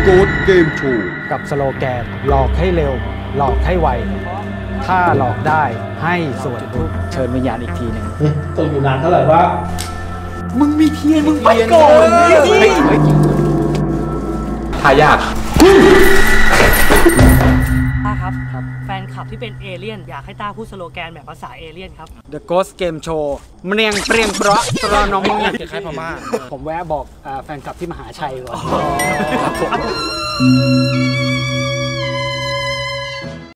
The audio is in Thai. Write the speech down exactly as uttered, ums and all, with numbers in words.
Ghost Game Show กับสโลแกนหลอกให้เร็วหลอกให้ไวถ้าหลอกได้ให้ส่วนบุญเชิญวิญญาณอีกทีหนึ่งตกอยู่นานเท่าไหร่วะมึงมีเทียนมึงไปก่อนดิทายากต้าครับแฟนคลับที่เป็นเอเลี่ยนอยากให้ต้าพูดสโลแกนแบบภาษาเอเลี่ยนครับ The Ghost Game Show เมียงเปรียงเพราะตรอนองมึงคล้ายพม่าผมแวะบอกแฟนคลับที่มหาชัยก่อน